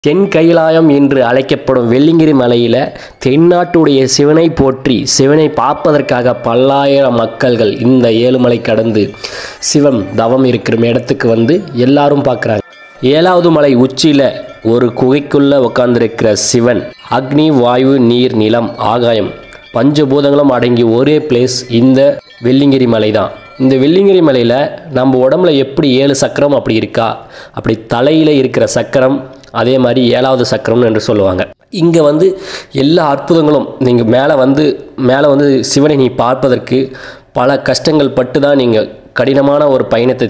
தென் கைலாயம் என்று அழைக்கப்படும் வெள்ளிங்கிரி மலையில் தென்னாட்டுடைய சிவனை போற்றி சிவனை பார்ப்பதற்காக பல்லாயிரம் மக்கள்கள் இந்த ஏழுமலை கடந்து சிவன் தவம் இருக்கிற இடத்துக்கு வந்து எல்லாரும் பார்க்குறாங்க. 7வது மலை உச்சியில் ஒரு குகைக்குள்ளே உட்கார்ந்திருக்கிற சிவன் அக்னி, வாயு, நீர், நிலம், ஆகாயம் பஞ்சபூதங்களும் அடங்கி ஒரே பிளேஸ் இந்த வெள்ளிங்கிரி மலை தான். இந்த வெள்ளிங்கிரி மலையில் நம்ம உடம்புல எப்படி 7 சக்கரம் அப்படி இருக்கா, அப்படி தலையில் இருக்கிற சக்கரம் அதே மாதிரி 7வது சக்கரம்னு என்று சொல்லுவாங்க. இங்கே வந்து எல்லா அற்புதங்களும் நீங்கள் மேலே வந்து சிவனை நீ பார்ப்பதற்கு பல கஷ்டங்கள் பட்டு தான் நீங்கள் கடினமான ஒரு பயணத்தை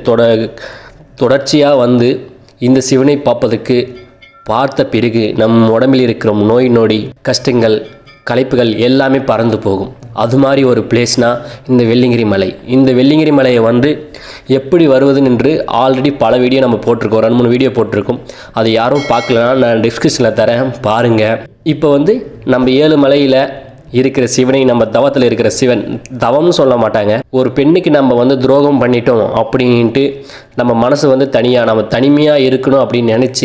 தொடர்ச்சியாக வந்து இந்த சிவனை பார்ப்பதற்கு பார்த்த பிறகு நம் உடம்பில் இருக்கிற நோய் நொடி கஷ்டங்கள் களைப்புகள் எல்லாமே பறந்து போகும். அது மாதிரி ஒரு பிளேஸ்னால் இந்த வெள்ளிங்கிரி மலை. இந்த வெள்ளிங்கிரி மலையை வந்து எப்படி வருவதுன்னு என்று ஆல்ரெடி பல வீடியோ நம்ம போட்டிருக்கோம், 2-3 வீடியோ போட்டிருக்கோம். அது யாரும் பார்க்கலன்னா நான் டிஸ்கிரிப்ஷனில் தரேன், பாருங்கள். இப்போ வந்து நம்ம 7 மலையில் இருக்கிற சிவனை, நம்ம தவத்தில் இருக்கிற சிவன், தவம்னு சொல்ல மாட்டாங்க, ஒரு பெண்ணுக்கு நம்ம வந்து துரோகம் பண்ணிட்டோம் அப்படின்ட்டு நம்ம மனசு வந்து நம்ம தனிமையாக இருக்கணும் அப்படின்னு நினச்சி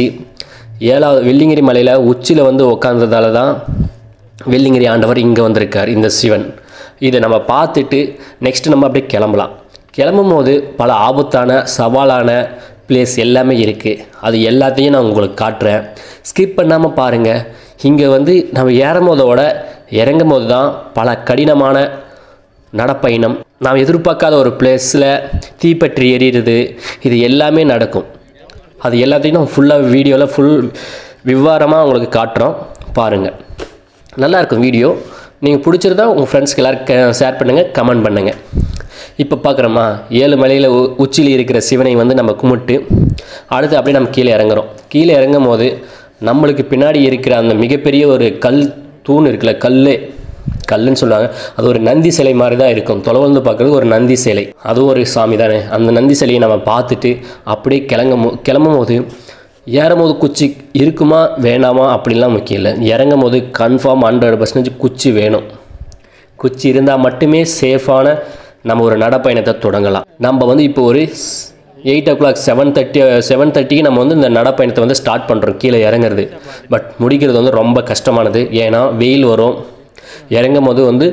7வது வெள்ளிங்கிரி மலையில் உச்சியில் வந்து உட்காந்ததால தான் வெள்ளிங்கிரி ஆண்டவர் இங்கே வந்திருக்கார், இந்த சிவன். இதை நம்ம பார்த்துட்டு நெக்ஸ்ட்டு நம்ம அப்படியே கிளம்பலாம். கிளம்பும் போது பல ஆபத்தான சவாலான பிளேஸ் எல்லாமே இருக்குது. அது எல்லாத்தையும் நான் உங்களுக்கு காட்டுறேன், ஸ்கிப் பண்ணாமல் பாருங்கள். இங்கே வந்து நம்ம ஏறும்போதோட இறங்கும் போது தான் பல கடினமான நடப்பயணம், நாம் எதிர்பார்க்காத ஒரு பிளேஸில் தீப்பற்றி எறிகிறது, இது எல்லாமே நடக்கும். அது எல்லாத்தையும் நம்ம ஃபுல்லாக வீடியோவில் விவரமாக உங்களுக்கு காட்டுறோம், பாருங்கள். நல்லாயிருக்கும் வீடியோ. நீங்கள் பிடிச்சிருந்தா உங்கள் ஃப்ரெண்ட்ஸ்க்கு எல்லாருக்கும் ஷேர் பண்ணுங்கள், கமெண்ட் பண்ணுங்கள். இப்போ பார்க்குறோமா 7 மலையில் உச்சியில் இருக்கிற சிவனை வந்து நம்ம கும்பிட்டு அடுத்து அப்படியே நம்ம கீழே இறங்குறோம். கீழே இறங்கும் போது நம்மளுக்கு பின்னாடி இருக்கிற அந்த மிகப்பெரிய ஒரு கல் தூண் இருக்குல்ல, கல்லுன்னு சொல்லுவாங்க, அது ஒரு நந்தி சிலை மாதிரி தான் இருக்கும். தொலைவந்து பார்க்குறது ஒரு நந்தி சிலை, அதுவும் ஒரு சாமி தானே. அந்த நந்தி சிலையை நம்ம பார்த்துட்டு அப்படியே கிளம்பும் போது ஏறும் போது குச்சி இருக்குமா வேணாமா அப்படின்லாம் முக்கியம் இல்லை. இறங்கும் போது கன்ஃபார்ம் 100% குச்சி வேணும். குச்சி இருந்தால் மட்டுமே சேஃபான நம்ம ஒரு நடப்பயணத்தை தொடங்கலாம். நம்ம வந்து இப்போ ஒரு 8 o'clock 7:30க்கு நம்ம வந்து இந்த நடப்பயணத்தை வந்து ஸ்டார்ட் பண்ணுறோம், கீழே இறங்குறது. பட் முடிக்கிறது வந்து ரொம்ப கஷ்டமானது. ஏன்னா வெயில் வரும், இறங்கும் போது வந்து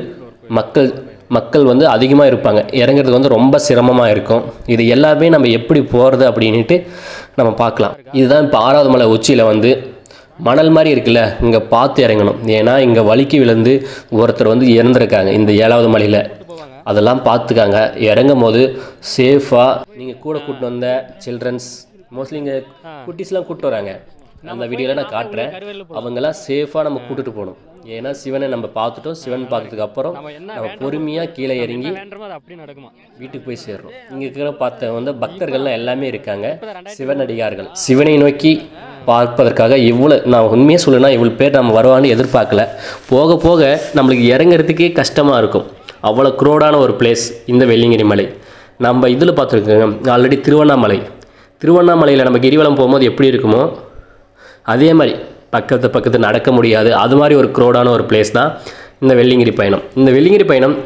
மக்கள் வந்து அதிகமாக இருப்பாங்க, இறங்குறதுக்கு வந்து ரொம்ப சிரமமாக இருக்கும். இது எல்லாமே நம்ம எப்படி போகிறது அப்படின்ட்டு நம்ம பார்க்கலாம். இதுதான் இப்போ 6வது மலை உச்சியில் வந்து மணல் மாதிரி இருக்குல்ல, இங்கே பார்த்து இறங்கணும். ஏன்னா இங்கே வலிக்கு விழுந்து ஒருத்தர் வந்து இறந்துருக்காங்க இந்த 7வது மலையில். அதெல்லாம் பார்த்துக்காங்க. இறங்கும் போது சேஃபாக நீங்கள் கூட கூப்பிட்டு வந்த சில்ட்ரன்ஸ், மோஸ்ட்லி இங்கே குட்டீஸ்லாம் கூப்பிட்டு வராங்க, அந்த வீடியோவில் நான் காட்டுறேன். அவங்கெல்லாம் சேஃபாக நம்ம கூப்பிட்டு போகணும். ஏன்னா சிவனை நம்ம பார்த்துட்டோம், சிவன் பார்த்ததுக்கு அப்புறம் நம்ம பொறுமையாக கீழே இறங்கி வீட்டுக்கு போய் சேர்றோம். இங்கே இருக்கிற பார்த்த வந்து பக்தர்கள்லாம் எல்லாமே இருக்காங்க, சிவனடியார்கள். சிவனை நோக்கி பார்ப்பதற்காக நான் உண்மையாக சொல்லணும்னா இவ்வளோ பேர் நம்ம வருவான்னு எதிர்பார்க்கல. போக போக நம்மளுக்கு இறங்குறதுக்கே கஷ்டமாக இருக்கும், அவ்வளோ குரோடான ஒரு பிளேஸ் இந்த வெள்ளிங்கிரி மலை. நம்ம இதில் பார்த்துருக்கோங்க ஆல்ரெடி திருவண்ணாமலையில் நம்ம கிரிவலம் போகும்போது எப்படி இருக்குமோ அதே மாதிரி பக்கத்து நடக்க முடியாது, அது மாதிரி ஒரு க்ரௌடான ஒரு பிளேஸ் தான் இந்த வெள்ளிங்கிரி பயணம். இந்த வெள்ளிங்கிரி பயணம்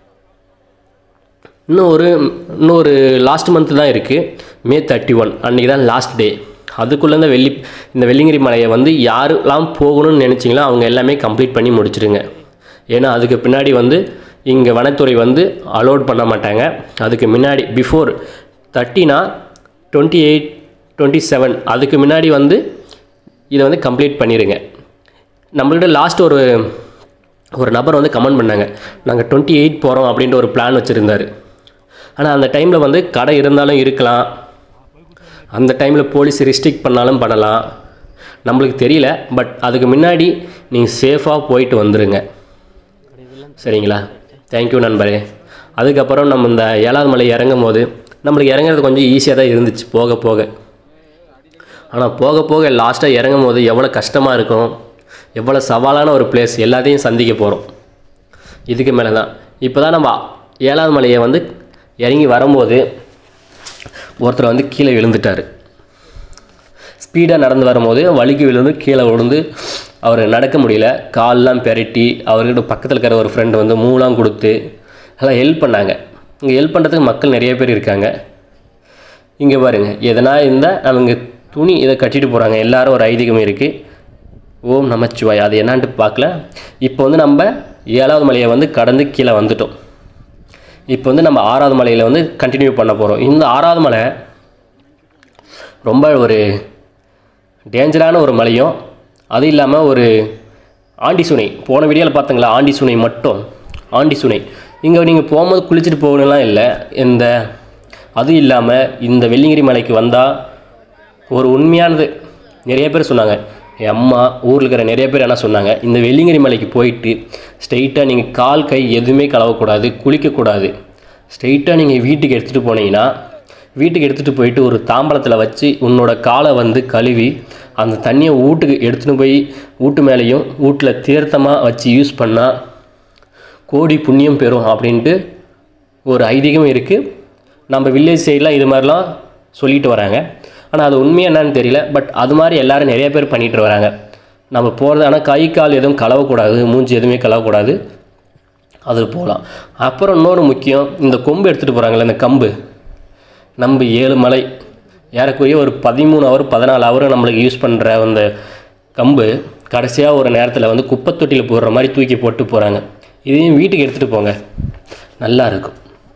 இன்னும் ஒரு லாஸ்ட் மந்த்து தான் இருக்குது, May 31 அன்றைக்கி தான் லாஸ்ட் டே. அதுக்குள்ளே இந்த வெள்ளிங்கிரி மலையை வந்து யாரெல்லாம் போகணும்னு நினச்சிங்களோ அவங்க எல்லாமே கம்ப்ளீட் பண்ணி முடிச்சிடுங்க. ஏன்னா அதுக்கு பின்னாடி வந்து இங்கே வனத்துறை வந்து அலோட் பண்ண மாட்டாங்க. அதுக்கு முன்னாடி பிஃபோர் 30 28 27 அதுக்கு முன்னாடி வந்து இதை வந்து கம்ப்ளீட் பண்ணிடுங்க. நம்மள்கிட்ட லாஸ்ட் ஒரு நபர் வந்து கமெண்ட் பண்ணாங்க, நாங்கள் 28 போகிறோம் அப்படின்ட்டு ஒரு பிளான் வச்சுருந்தார். ஆனால் அந்த டைமில் வந்து கடை இருந்தாலும் இருக்கலாம், அந்த டைமில் போலீஸ் ரெஸ்ட்ரிக்ட் பண்ணாலும் பண்ணலாம், நம்மளுக்கு தெரியல. பட் அதுக்கு முன்னாடி நீங்கள் சேஃபாக போயிட்டு வந்துடுங்க, சரிங்களா? தேங்க்யூ நண்பரே. அதுக்கப்புறம் நம்ம இந்த 7வது மலை இறங்கும் போது நம்மளுக்கு இறங்குறது கொஞ்சம் ஈஸியாக தான் இருந்துச்சு போக போக. ஆனால் போக போக லாஸ்ட்டாக இறங்கும் போது எவ்வளோ கஷ்டமாக இருக்கும், எவ்வளோ சவாலான ஒரு பிளேஸ் எல்லாத்தையும் சந்திக்க போகிறோம். இதுக்கு மேலே தான் இப்போ தான் நம்ம 7வது மலையை வந்து இறங்கி வரும்போது ஒருத்தர் வந்து கீழே விழுந்துட்டார். ஸ்பீடாக நடந்து வரும்போது வலிக்கு விழுந்து கீழே விழுந்து அவர் நடக்க முடியல, கால்லாம் பெரட்டி அவர்கிட்ட பக்கத்தில் இருக்கிற ஒரு ஃப்ரெண்டு வந்து மூலாம் கொடுத்து எல்லாம் ஹெல்ப் பண்ணாங்க. இங்கே ஹெல்ப் பண்ணுறதுக்கு மக்கள் நிறைய பேர் இருக்காங்க. இங்கே பாருங்கள், எதனா இருந்தால் அவங்க துணி இதை கட்டிட்டு போகிறாங்க. எல்லாரும் ஒரு ஐதீகம் இருக்குது. ஓம் நமச்சிவாய். அது என்னான்ட்டு பார்க்கல. இப்போ வந்து நம்ம 7வது மலையை வந்து கடந்து கீழே வந்துட்டோம். இப்போ வந்து நம்ம 6வது மலையில் வந்து கண்டினியூ பண்ண போகிறோம். இந்த 6வது மலை ரொம்ப ஒரு டேஞ்சரான ஒரு மலையும், அது இல்லாமல் ஒரு ஆண்டி சுனை. போன வீடியோவில் பார்த்தீங்களா, ஆண்டி சுனை மட்டும். ஆண்டி சுனை இங்கே நீங்கள் போகும்போது குளிச்சுட்டு போகணும்லாம் இல்லை. அதுவும் இல்லாமல் இந்த வெள்ளியங்கிரி மலைக்கு வந்தால் ஒரு உண்மையானது நிறைய பேர் சொன்னாங்க. என் அம்மா ஊரில் இருக்கிற நிறைய பேர் என்ன சொன்னாங்க, இந்த வெள்ளியங்கிரி மலைக்கு போயிட்டு ஸ்ட்ரெயிட்டாக நீங்கள் கால் கை எதுவுமே கழுவக்கூடாது, குளிக்கக்கூடாது. ஸ்ட்ரெயிட்டாக நீங்கள் வீட்டுக்கு எடுத்துகிட்டு போனீங்கன்னா, வீட்டுக்கு எடுத்துகிட்டு போயிட்டு ஒரு தாம்பலத்தில் வச்சு உன்னோட காலை வந்து கழுவி அந்த தண்ணியை வீட்டுக்கு எடுத்துகிட்டு போய் வீட்டு மேலேயும் வீட்டில் தீர்த்தமாக வச்சு யூஸ் பண்ணால் கோடி புண்ணியம் பெறும் அப்படின்ட்டு ஒரு ஐதீகம் இருக்குது. நம்ம வில்லேஜ் சைடெலாம் இது மாதிரிலாம் சொல்லிட்டு வராங்க. ஆனால் அது உண்மையாக என்னன்னு தெரியல. பட் அது மாதிரி எல்லோரும் நிறைய பேர் பண்ணிகிட்டு வராங்க. நம்ம போகிறது ஆனால் கை கால் எதுவும் கழுவக்கூடாது, மூஞ்சி எதுவுமே கழுவக்கூடாது, அது போகலாம். அப்புறம் இன்னொன்று முக்கியம், இந்த கொம்பு எடுத்துகிட்டு போகிறாங்களே, இந்த கம்பு. நம்ம 7 மலை ஏறக்குறைய ஒரு 13 ஹவர் 14 ஹவர் நம்மளுக்கு யூஸ் பண்ணுற அந்த கம்பு கடைசியாக ஒரு நேரத்தில் வந்து குப்பை தொட்டியில் போடுற மாதிரி தூக்கி போட்டு போகிறாங்க. இதையும் வீட்டுக்கு எடுத்துகிட்டு போங்க, நல்லா இருக்கும்.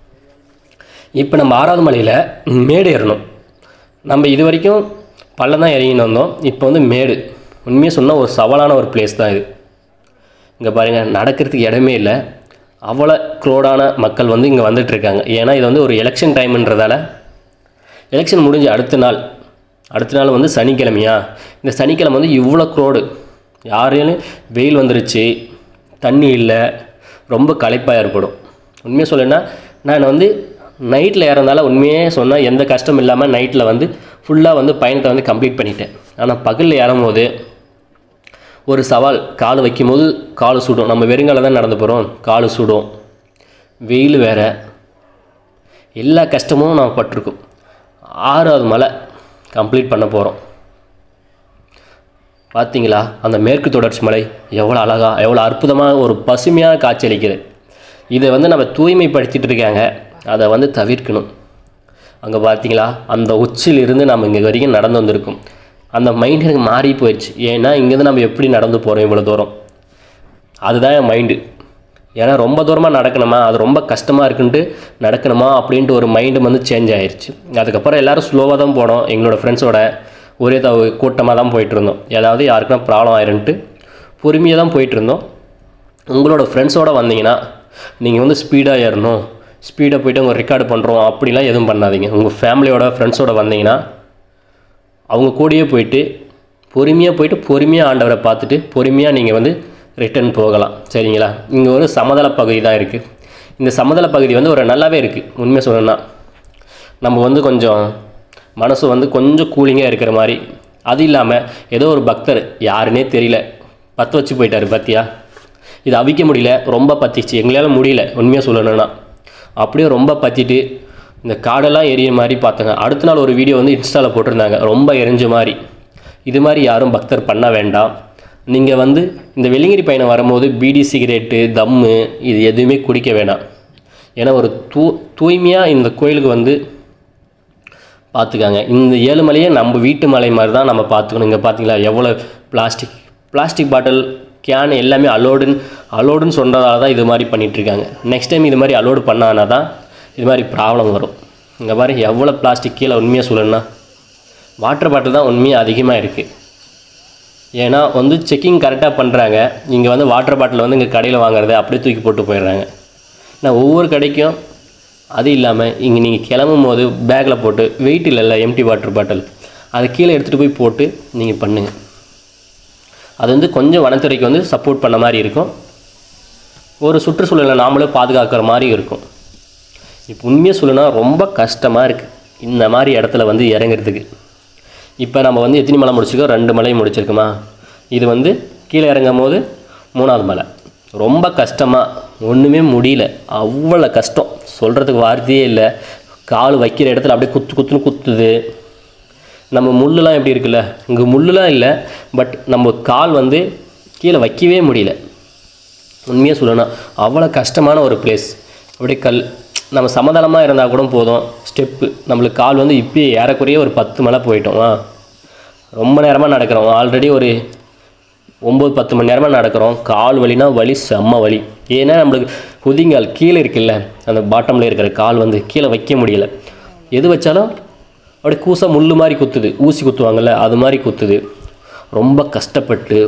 இப்போ நம்ம 6வது மலையில் மேடு ஏறணும். நம்ம இது வரைக்கும் பள்ளம் தான் இறங்கின்னு வந்தோம். இப்போ வந்து மேடு. உண்மையாக சொன்னால் ஒரு சவாலான ஒரு பிளேஸ் தான் இது. இங்கே பாருங்கள், நடக்கிறதுக்கு இடமே இல்லை. அவ்வளோ க்ரோடான மக்கள் வந்து இங்கே வந்துட்டுருக்காங்க. ஏன்னா இது வந்து ஒரு எலெக்ஷன் டைம்ன்றதால, எலெக்ஷன் முடிஞ்சு அடுத்த நாள் வந்து சனிக்கிழமையா, இந்த சனிக்கிழமை வந்து இவ்வளோ க்ரோடு. யாரையும் வெயில் வந்துருச்சு, தண்ணி இல்லை, ரொம்ப களைப்பாக ஏற்படும். உண்மையாக சொல்லணுன்னா நான் வந்து நைட்டில் ஏறந்தால உண்மையே சொன்னால் எந்த கஷ்டம் இல்லாமல் நைட்டில் வந்து ஃபுல்லாக வந்து பயணத்தை வந்து கம்ப்ளீட் பண்ணிட்டேன். ஆனால் பகலில் ஏறும்போது ஒரு சவால். கால் வைக்கும் போது கால் சுடும். நம்ம வெறுங்கால தான் நடந்து போகிறோம், கால் சுடும், வெயில் வேறு, எல்லா கஷ்டமும் நம்ம பட்டிருக்கோம். 6வது மலை கம்ப்ளீட் பண்ண போகிறோம். பார்த்தீங்களா அந்த மேற்கு தொடர்ச்சி மலை எவ்வளோ அழகாக, எவ்வளோ அற்புதமாக ஒரு பசுமையாக காட்சி அளிக்குது. இதை வந்து நம்ம தூய்மைப்படுத்திகிட்டு இருக்காங்க, அதை வந்து தவிர்க்கணும். அங்கே பார்த்தீங்களா அந்த உச்சியிலிருந்து நம்ம இங்கே வரைக்கும் நடந்து வந்திருக்கோம். அந்த மைண்ட் எனக்கு மாறி போயிடுச்சு. ஏன்னா இங்கேருந்து நம்ம எப்படி நடந்து போகிறோம் இவ்வளோ தூரம், அதுதான் என் மைண்டு. ஏன்னா ரொம்ப தூரமாக நடக்கணுமா, அது ரொம்ப கஷ்டமாக இருக்குன்ட்டு நடக்கணுமா அப்படின்ட்டு ஒரு மைண்டு வந்து சேஞ்ச் ஆயிடுச்சு. அதுக்கப்புறம் எல்லோரும் ஸ்லோவாக தான் போனோம். எங்களோட ஃப்ரெண்ட்ஸோட ஒரே கூட்டமாக தான் போயிட்டு இருந்தோம். ஏதாவது யாருக்குன்னா ப்ராப்ளம் ஆயிருன்ட்டு பொறுமையாக தான் போயிட்டு இருந்தோம். உங்களோட ஃப்ரெண்ட்ஸோடு வந்தீங்கன்னா நீங்கள் வந்து ஸ்பீடாக ஏறணும், ஸ்பீடாக போய்ட்டு அவங்க ரெக்கார்டு பண்ணுறோம் அப்படிலாம் எதுவும் பண்ணாதீங்க. உங்கள் ஃபேமிலியோட ஃப்ரெண்ட்ஸோடு வந்தீங்கன்னா அவங்க கூடயே போயிட்டு பொறுமையாக ஆண்டவரை பார்த்துட்டு பொறுமையாக நீங்கள் வந்து ரிட்டர்ன் போகலாம். சரிங்களா? இங்கே ஒரு சமதள பகுதி தான் இருக்குது. இந்த சமதள பகுதி வந்து ஒரு நல்லாவே இருக்குது. உண்மையாக சொல்லணும்னா நம்ம வந்து கொஞ்சம் மனசு வந்து கொஞ்சம் கூலிங்காக இருக்கிற மாதிரி. அது இல்லாமல் ஏதோ ஒரு பக்தர் யாருன்னே தெரியல பற்ற வச்சு போயிட்டார். பார்த்தியா, இது அவிக்க முடியல, ரொம்ப பற்றிச்சு, எங்களால் முடியல. உண்மையாக சொல்லணும்னா அப்படியே ரொம்ப பற்றிட்டு இந்த காடெல்லாம் எரிய மாதிரி பார்த்தாங்க. அடுத்த நாள் ஒரு வீடியோ வந்து இன்ஸ்டாவில் போட்டிருந்தாங்க, ரொம்ப எரிஞ்ச மாதிரி. இது மாதிரி யாரும் பக்தர் பண்ண வேண்டாம். நீங்கள் வந்து இந்த வெள்ளியங்கிரி பயணம் வரும்போது பீடி, சிகரெட்டு, தம்மு இது எதுவுமே குடிக்க வேண்டாம். ஏன்னா ஒரு தூய்மையாக இந்த கோயிலுக்கு வந்து பார்த்துக்காங்க. இந்த 7 மலையே நம்ம வீட்டு மலை மாதிரி தான் நம்ம பார்த்துக்கணும். இங்கே பார்த்தீங்களா எவ்வளோ பிளாஸ்டிக் பாட்டில், கேன் எல்லாமே அலோடுன்னு சொல்கிறதால தான் இது மாதிரி பண்ணிகிட்ருக்காங்க. நெக்ஸ்ட் டைம் இது மாதிரி அலோடு பண்ணானா தான் இது மாதிரி ப்ராப்ளம் வரும். இங்கே பாருங்க எவ்வளோ பிளாஸ்டிக் கீழே. உண்மையாக சொல்லணும்னா வாட்டர் பாட்டில் தான் உண்மையாக அதிகமாக இருக்குது. ஏன்னா வந்து செக்கிங் கரெக்டாக பண்ணுறாங்க. இங்கே வந்து வாட்டர் பாட்டில் வந்து இங்கே கடையில் வாங்குறது அப்படியே தூக்கி போட்டு போயிடுறாங்க. நான் ஒவ்வொரு கடைக்கும் அது இல்லாமல் இங்கே நீங்கள் கிளம்பும் போது பேக்கில் போட்டு வெயிட் இல்லைல்ல எம்டி வாட்டர் பாட்டில் அதை கீழே எடுத்துகிட்டு போய் போட்டு நீங்கள் பண்ணுங்கள். அது வந்து கொஞ்சம் வனத்துறைக்கு வந்து சப்போர்ட் பண்ண மாதிரி இருக்கும். ஒரு சுற்றுச்சூழலை நாமளே பாதுகாக்கிற மாதிரி இருக்கும். இப்போ உண்மையாக சொல்லணும்னா ரொம்ப கஷ்டமாக இருக்குது இந்த மாதிரி இடத்துல வந்து இறங்குறதுக்கு. இப்போ நம்ம வந்து எத்தனை மலை முடிச்சிருக்கோம்? 2 மலை முடிச்சிருக்குமா. இது வந்து கீழே இறங்கும் போது 3வது மலை. ரொம்ப கஷ்டமாக, ஒன்றுமே முடியல, அவ்வளோ கஷ்டம், சொல்கிறதுக்கு வார்த்தையே இல்லை. கால் வைக்கிற இடத்துல அப்படியே குத்துன்னு குத்துது. நம்ம முள்ளெலாம் எப்படி இருக்குல்ல, இங்கே முள்ளெலாம் இல்லை, பட் நம்ம கால் வந்து கீழே வைக்கவே முடியல. உண்மையாக சொல்லணும் அவ்வளோ கஷ்டமான ஒரு பிளேஸ். அப்படியே நம்ம சமதளமாக இருந்தால் கூட போதும், ஸ்டெப்பு நம்மளுக்கு கால் வந்து இப்போயே ஏறக்குறைய ஒரு 10 மலை போயிட்டோம். ரொம்ப நேரமாக நடக்கிறோம். ஆல்ரெடி ஒரு 9-10 மணி நேரமாக நடக்கிறோம். கால் வலினா வலி, செம்ம வலி. ஏன்னா நம்மளுக்கு குதிங்கால் கீழே இருக்குல்ல, அந்த பாட்டமில் இருக்கிற கால் வந்து கீழே வைக்க முடியல. எது வச்சாலும் அப்படியே கூசா முள் மாதிரி குத்துது, ஊசி குத்துவாங்கள்ல அது மாதிரி குத்துது. ரொம்ப கஷ்டப்பட்டு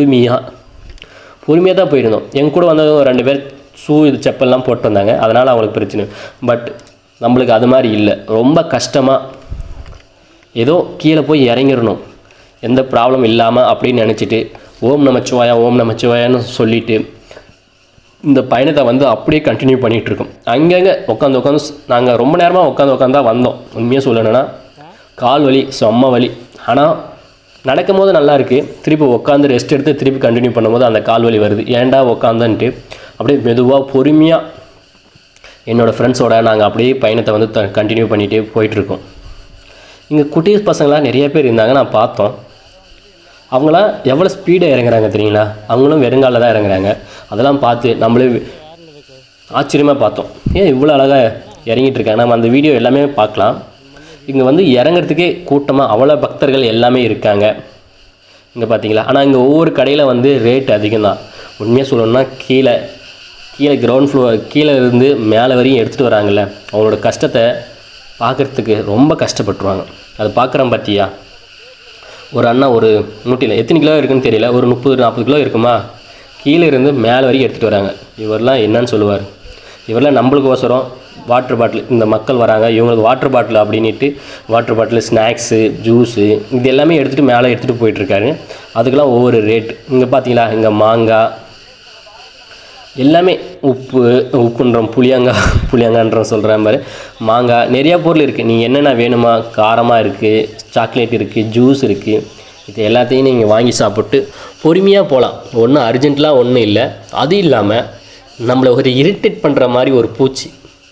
பொறுமையாக தான் போயிருந்தோம். எங்க கூட வந்தது 2 பேர் இது செப்பல்லாம் போட்டு வந்தாங்க, அதனால் அவங்களுக்கு பிரச்சனை. பட் நம்மளுக்கு அது மாதிரி இல்லை. ரொம்ப கஷ்டமாக ஏதோ கீழே போய் இறங்கிடணும், எந்த ப்ராப்ளம் இல்லாமல் அப்படின்னு நினச்சிட்டு ஓம் நமச்சிவாயா ஓம் நமச்சிவாயான்னு சொல்லிவிட்டு இந்த பயணத்தை வந்து அப்படியே கண்டினியூ பண்ணிகிட்ருக்கோம். அங்கங்கே உட்காந்து நாங்கள் ரொம்ப நேரமாக உட்காந்து தான் வந்தோம். உண்மையாக சொல்லணுன்னா கால் வலி, செம்ம வலி. ஆனால் நடக்கும் போது நல்லா இருக்குது. திருப்பி உட்காந்து ரெஸ்ட் எடுத்து திருப்பி கண்டினியூ பண்ணும்போது அந்த கால் வலி வருது. ஏன்டா உட்காந்துன்ட்டு அப்படியே மெதுவாக பொறுமையாக என்னோடய ஃப்ரெண்ட்ஸோட நாங்கள் அப்படியே பயணத்தை வந்து கண்டினியூ பண்ணிகிட்டே போயிட்டுருக்கோம். இங்கே குட்டி பசங்களாம் நிறைய பேர் இருந்தாங்க, நான் பார்த்தோம். அவங்களாம் எவ்வளோ ஸ்பீடாக இறங்குறாங்க தெரியுங்களா? அவங்களும் வெறுங்காலில் தான் இறங்குறாங்க. அதெல்லாம் பார்த்து நம்மளே ஆச்சரியமாக பார்த்தோம். ஏன் இவ்வளோ அழகாக இறங்கிட்டு இருக்காங்க. நம்ம அந்த வீடியோ எல்லாமே பார்க்கலாம். இங்கே வந்து இறங்குறதுக்கே கூட்டமாக அவ்வளோ பக்தர்கள் எல்லாமே இருக்காங்க இங்கே பார்த்தீங்களா. ஆனால் இங்கே ஒவ்வொரு கடையில் வந்து ரேட் அதிகம் தான். உண்மையாக சொல்லணும்னா கீழே கிரவுண்ட் ஃப்ளோர் கீழே இருந்து மேலே வரையும் எடுத்துகிட்டு வராங்கல்ல, அவங்களோட கஷ்டத்தை பார்க்குறதுக்கு ரொம்ப கஷ்டப்பட்டுருவாங்க. அது பார்க்குறோம் பார்த்தியா. ஒரு அண்ணா ஒரு மூட்டையில் எத்தனை கிலோ இருக்குன்னு தெரியல, ஒரு 30-40 கிலோ இருக்குமா, கீழே இருந்து மேலே வரையும் எடுத்துகிட்டு வராங்க. இவரெலாம் என்னன்னு சொல்லுவார். இவரெலாம் நம்மளுக்கு அவசரம் வாட்டர் பாட்டில், இந்த மக்கள் வராங்க இவங்களுக்கு வாட்டர் பாட்டில் அப்படின்ட்டு வாட்டர் பாட்டில், ஸ்நாக்ஸு, ஜூஸு இது எல்லாமே எடுத்துகிட்டு மேலே எடுத்துகிட்டு போயிட்டுருக்காரு. அதுக்கெல்லாம் ஒவ்வொரு ரேட். இங்கே பார்த்தீங்களா, இங்கே மாங்காய் எல்லாமே உப்புன்றோம், புளியாங்கான்றோம் சொல்கிறேன் பாரு. மாங்காய் நிறையா பொருள் இருக்குது. நீங்கள் என்னென்ன வேணுமா, காரமாக இருக்குது, சாக்லேட் இருக்குது, ஜூஸ் இருக்குது. இது எல்லாத்தையும் நீங்கள் வாங்கி சாப்பிட்டு பொறுமையாக போகலாம். ஒன்றும் அர்ஜென்ட்லாம் ஒன்றும் இல்லை. அது இல்லாமல் நம்மளை ஒரு இரிட்டேட் பண்ணுற மாதிரி ஒரு பூச்சி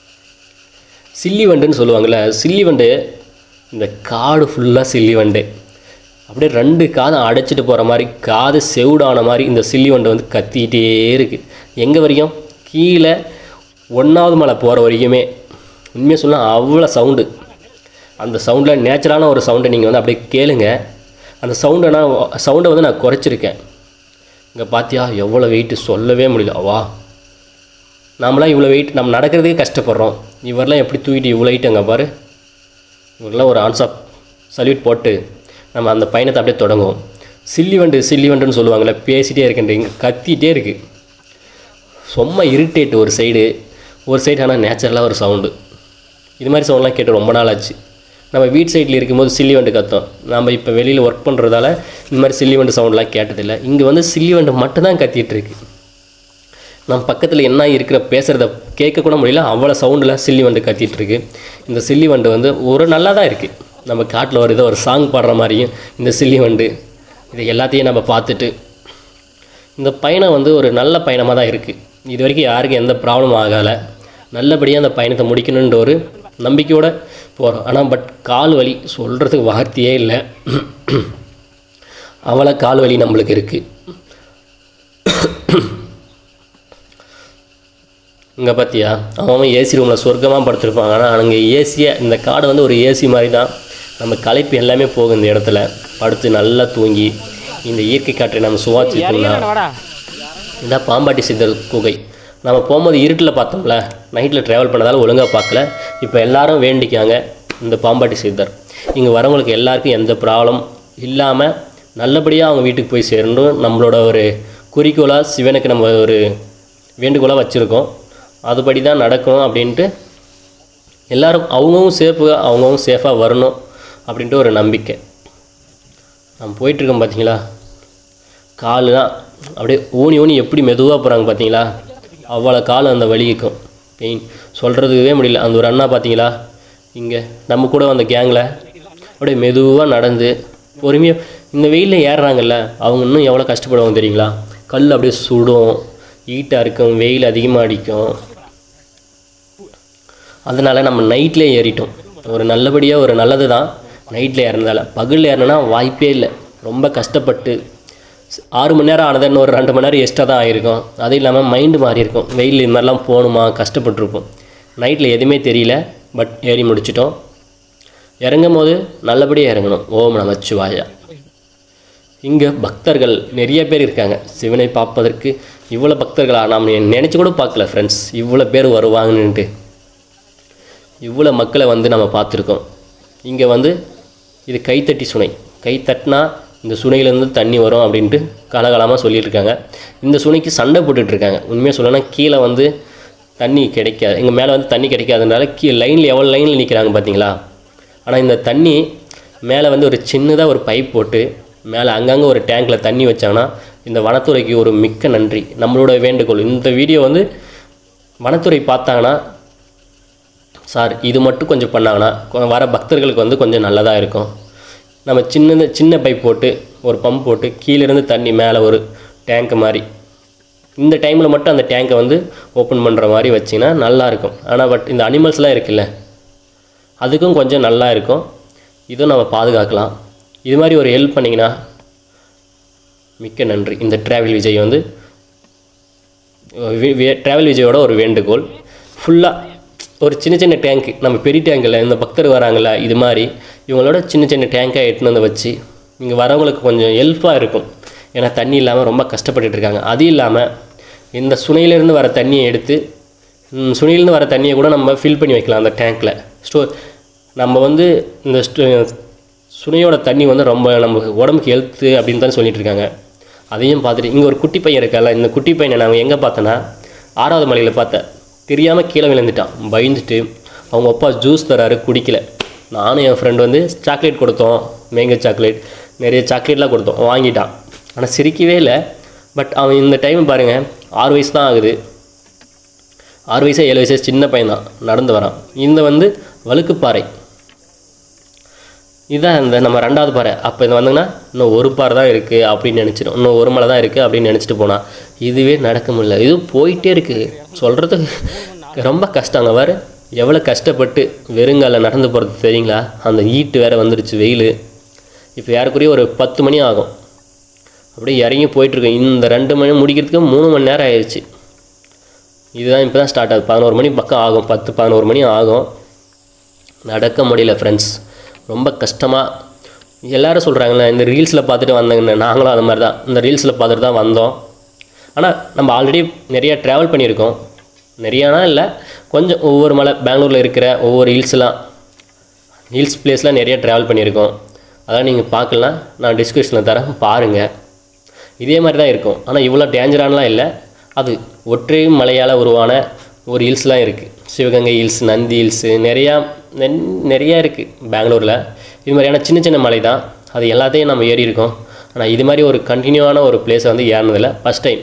சில்லி வண்டுன்னு சொல்லுவாங்கள்ல, சில்லி வண்டு. இந்த காடு ஃபுல்லாக சில்லி வண்டு அப்படியே 2 காதை அடைச்சிட்டு போகிற மாதிரி, காது செவுடான மாதிரி இந்த சில்லி வண்டு வந்து கத்திக்கிட்டே இருக்குது. எங்கே வரைக்கும், கீழே 1வது மலை போகிற வரைக்குமே. உண்மையாக சொன்னால் அவ்வளோ சவுண்டு. அந்த சவுண்டில் நேச்சுரலான ஒரு சவுண்டை நீங்கள் வந்து அப்படியே கேளுங்க. அந்த சவுண்டை வந்து நான் குறைச்சிருக்கேன். இங்கே பார்த்தியா எவ்வளோ வெயிட்டு, சொல்லவே முடியல. வா, நம்மளாம் இவ்வளோ வெயிட், நம்ம நடக்கிறதுக்கே கஷ்டப்படுறோம். இவரெலாம் எப்படி தூக்கிட்டு இவ்வளோ வெயிட். அங்கே பாரு, இவரெலாம் ஒரு ஆன்ஸ் ஆஃப் சல்யூட் போட்டு நம்ம அந்த பயணத்தை அப்படியே தொடங்குவோம். சில்லி வண்டுன்னு சொல்லுவாங்கள்ல, பேசிகிட்டே இருக்கேன், கத்திகிட்டே இருக்குது. சும்மா இரிட்டேட் ஒரு சைடு. ஆனால் நேச்சுரலாக ஒரு சவுண்டு. இது மாதிரி சவுண்டெலாம் கேட்டு ரொம்ப நாள் ஆச்சு. நம்ம வீட் சைடில் இருக்கும்போது சில்லி வண்டு கத்தோம். நம்ம இப்போ வெளியில் ஒர்க் பண்ணுறதால இந்த மாதிரி சில்லி வண்டு சவுண்டெலாம் கேட்டதில்லை. இங்கே வந்து சில்லி வண்டு மட்டும்தான் கத்திகிட்ருக்கு. நம்ம பக்கத்தில் என்ன இருக்கிற பேசுகிறத கேட்கக்கூட முடியல, அவ்வளோ சவுண்டில் சில்லி வண்டு கத்திகிட்ருக்கு. இந்த சில்லி வண்டு வந்து ஒரு நல்லா தான் இருக்குது. நம்ம காட்டில் ஒரு ஒரு சாங் பாடுற மாதிரியும் இந்த சில்லி வண்டு, இதை எல்லாத்தையும் நம்ம பார்த்துட்டு இந்த பயணம் வந்து ஒரு நல்ல பயணமாக தான் இருக்குது. இது வரைக்கும் யாருக்கும் எந்த ப்ராப்ளம் ஆகலை. நல்லபடியாக அந்த பயணத்தை முடிக்கணுன்ற ஒரு நம்பிக்கையோடு போகிறோம். ஆனால் கால் வலி சொல்கிறதுக்கு வார்த்தையே இல்லை. அவ்வளோ கால் வலி நம்மளுக்கு இருக்குது. இங்கே பார்த்தியா, அவன் ஏசி ரூமில் சொர்க்கமாக படுத்துருப்பாங்க. ஆனால் அங்கே ஏசியை, இந்த காடு வந்து ஒரு ஏசி மாதிரி தான். நம்ம களைப்பு எல்லாமே போகும் இந்த இடத்துல. படுத்து நல்லா தூங்கி இந்த இயற்கை காற்றை நம்ம சுவாசிச்சோம்னா. இந்த பாம்பாட்டி சித்தர் குகை நம்ம போகும்போது இருட்டில் பார்த்தோம்ல, நைட்டில் ட்ராவல் பண்ணதால் ஒழுங்காக பார்க்கல. இப்போ எல்லோரும் வேண்டிக்காங்க இந்த பாம்பாட்டி சித்தர். இங்கே வரவங்களுக்கு எல்லாருக்கும் எந்த ப்ராப்ளம் இல்லாமல் நல்லபடியாக அவங்க வீட்டுக்கு போய் சேரணும் நம்மளோட ஒரு குறிக்கோளாக சிவனுக்கு நம்ம ஒரு வேண்டுகோளாக வச்சுருக்கோம். அதுபடி தான் நடக்கணும் அப்படின்ட்டு எல்லோரும் அவங்கவுங்க சேஃபாக வரணும் அப்படின்ட்டு ஒரு நம்பிக்கை. நம்ம போயிட்டுருக்கோம் பார்த்தீங்களா, கால் தான் அப்படியே ஊனி எப்படி மெதுவாக போகிறாங்க பார்த்தீங்களா. அவ்வளோ கால் அந்த வலிக்கும் பெயின் சொல்கிறதுக்கே முடியல. அந்த ஒரு அண்ணா பார்த்தீங்களா, இங்கே நம்ம கூட வந்த கேங்கில் அப்படியே மெதுவாக நடந்து பொறுமையாக இந்த வெயிலில் ஏறுறாங்கல்ல, அவங்க இன்னும் எவ்வளோ கஷ்டப்படுவாங்க தெரியுங்களா. கல் அப்படியே சுடும், ஹீட்டாக இருக்கும், வெயில் அதிகமாக அடிக்கும். அதனால் நம்ம நைட்லேயே ஏறிட்டோம். ஒரு நல்லபடியாக ஒரு நல்லது தான் நைட்டில் ஏறினதால். பகலில் ஏறினா வாய்ப்பே இல்லை. ரொம்ப கஷ்டப்பட்டு 6 மணி நேரம் ஆனது, இன்னும் ஒரு 2 மணி நேரம் எக்ஸ்ட்ரா தான் ஆகிருக்கும். அது இல்லாமல் மைண்டு மாறி இருக்கும். வெயில் இது மாதிரிலாம் போகணுமா, கஷ்டப்பட்டுருப்போம். நைட்டில் எதுவுமே தெரியல. ஏறி முடிச்சிட்டோம். இறங்கும் போது நல்லபடியாக இறங்கணும். ஓம் நமச்சிவாயா. இங்கே பக்தர்கள் நிறைய பேர் இருக்காங்க சிவனை பார்ப்பதற்கு. இவ்வளோ பக்தர்களா நாம் நினச்சி கூட பார்க்கல ஃப்ரெண்ட்ஸ், இவ்வளோ பேர் வருவாங்கன்னுட்டு. இவ்வளோ மக்களை வந்து நம்ம பார்த்துருக்கோம். இங்கே வந்து இது கைத்தட்டி சுனை, கை தட்டினா இந்த சுனையிலேருந்து தண்ணி வரும் அப்படின்ட்டு கலகலமாக சொல்லியிருக்காங்க. இந்த சுனைக்கு சண்டை போட்டுட்ருக்காங்க. உண்மையாக சொல்லணும்னா கீழே வந்து தண்ணி கிடைக்காது, எங்கள் மேலே வந்து தண்ணி கிடைக்காதனால லைனில் எவ்வளோ லைனில் நிற்கிறாங்க பார்த்தீங்களா. ஆனால் இந்த தண்ணி மேலே வந்து ஒரு சின்னதாக ஒரு பைப் போட்டு மேலே அங்கங்கே ஒரு டேங்கில் தண்ணி வச்சாங்கன்னா இந்த வனத்துறைக்கு ஒரு மிக்க நன்றி. நம்மளோட வேண்டுகோள், இந்த வீடியோ வந்து வனத்துறை பார்த்தாங்கன்னா சார் இது மட்டும் கொஞ்சம் பண்ணாங்கன்னா வர பக்தர்களுக்கு வந்து கொஞ்சம் நல்லதாக இருக்கும். நம்ம சின்ன பைப் போட்டு ஒரு பம்ப் போட்டு கீழேருந்து தண்ணி மேலே ஒரு டேங்க்கு மாதிரி இந்த டைமில் மட்டும் அந்த டேங்கை வந்து ஓப்பன் பண்ணுற மாதிரி வச்சிங்கன்னா நல்லாயிருக்கும். ஆனால் பட் இந்த அனிமல்ஸ்லாம் இருக்குல்ல அதுக்கும் கொஞ்சம் நல்லா இருக்கும். இதுவும் நம்ம பாதுகாக்கலாம். இது மாதிரி ஒரு ஹெல்ப் பண்ணிங்கன்னா மிக்க நன்றி. இந்த ட்ராவல் விஜய் வந்து ட்ராவல் விஜயோட ஒரு வேண்டுகோள், ஃபுல்லாக ஒரு சின்ன டேங்க்கு, நம்ம பெரிய டேங்கில் இந்த பக்தர் வராங்களா இது மாதிரி இவங்களோட சின்ன டேங்காக எட்டுன்னு வந்து வச்சு இங்கே வரவங்களுக்கு கொஞ்சம் ஹெல்ப்பாக இருக்கும். ஏன்னா தண்ணி இல்லாமல் ரொம்ப கஷ்டப்பட்டுட்டு இருக்காங்க. அது இல்லாமல் இந்த சுனையிலேருந்து வர தண்ணியை எடுத்து சுனையிலேருந்து வர தண்ணியை கூட நம்ம ஃபில் பண்ணி வைக்கலாம் அந்த டேங்க்கில் ஸ்டோர். நம்ம வந்து இந்த சுனையோட தண்ணி வந்து ரொம்ப நம்ம உடம்புக்கு ஹெல்த்து அப்படின்னு தான் சொல்லிட்டு இருக்காங்க. அதையும் பார்த்துட்டு இங்கே ஒரு குட்டி பையன் இருக்கால, இந்த குட்டி பையனை நாங்கள் எங்கே பார்த்தோன்னா 6வது மலையில் பார்த்தேன். தெரியாமல் கீழே விழுந்துட்டான். பயந்துட்டு அவங்க அப்பா ஜூஸ் தராரு, குடிக்கல. நானும் என் ஃப்ரெண்டு வந்து சாக்லேட் கொடுத்தோம், மேங்கோ சாக்லேட் நிறைய சாக்லேட்லாம் கொடுத்தோம், வாங்கிட்டான். ஆனால் சிரிக்கவே இல்லை. பட் அவன் இந்த டைம் பாருங்கள் 6 வயசு தான் ஆகுது. 6 வயசா 7 வயசு சின்ன பையன் தான் நடந்து வரான். இந்த வந்து வழுக்குப்பாறை இதுதான் இந்த நம்ம 2வது பாறை. அப்போ இது வந்தோங்கன்னா இன்னும் ஒரு பாறை தான் இருக்குது அப்படின்னு நினச்சிடும், இன்னும் ஒரு மலை தான் இருக்குது அப்படின்னு நினச்சிட்டு போனால் இதுவே நடக்க முடியல. இது போயிட்டே இருக்குது. சொல்கிறதுக்கு ரொம்ப கஷ்டங்க. வேறு எவ்வளோ கஷ்டப்பட்டு வெறுங்கால நடந்து போகிறது தெரியுங்களா. அந்த ஹீட்டு வேறு வந்துருச்சு, வெயில். இப்போ யாருக்குரிய ஒரு 10 மணி ஆகும். அப்படியே இறங்கி போயிட்டுருக்கோம். இந்த 2 மணி முடிக்கிறதுக்கு 3 மணி நேரம் ஆயிடுச்சு. இதுதான் இப்போ தான் ஸ்டார்ட் ஆகுது. 11 மணி பக்கம் ஆகும், 10-11 மணி ஆகும். நடக்க முடியல ஃப்ரெண்ட்ஸ், ரொம்ப கஷ்டமாக. எல்லோரும் சொல்கிறாங்களே இந்த ரீல்ஸில் பார்த்துட்டு வந்தாங்கன்னு, நாங்களும் அது மாதிரி தான் இந்த ரீல்ஸில் பார்த்துட்டு தான் வந்தோம். ஆனால் நம்ம ஆல்ரெடி நிறையா ட்ராவல் பண்ணியிருக்கோம். நிறையானா இல்லை, கொஞ்சம் ஒவ்வொரு மலை பெங்களூரில் இருக்கிற ஒவ்வொரு ஹில்ஸ் பிளேஸ்லாம் நிறையா ட்ராவல் பண்ணியிருக்கோம். அதான் நீங்கள் பார்க்கலாம், நான் டிஸ்கிரிப்ஷனில் தரேன் பாருங்கள். இதே மாதிரி தான் இருக்கும். ஆனால் இவ்வளோ டேஞ்சரானலாம் இல்லை. அது ஒற்றை மலையால் உருவான ஒரு ஹில்ஸ்லாம் இருக்குது. சிவகங்கை ஹில்ஸ், நந்தி ஹில்ஸு நிறையா இருக்குது பெங்களூரில். இது மாதிரியான சின்ன மலை தான். அது எல்லாத்தையும் நம்ம ஏறி இருக்கோம். ஆனால் இது மாதிரி ஒரு கண்டினியூவான ஒரு பிளேஸை வந்து ஏறினதில்லை, ஃபஸ்ட் டைம்.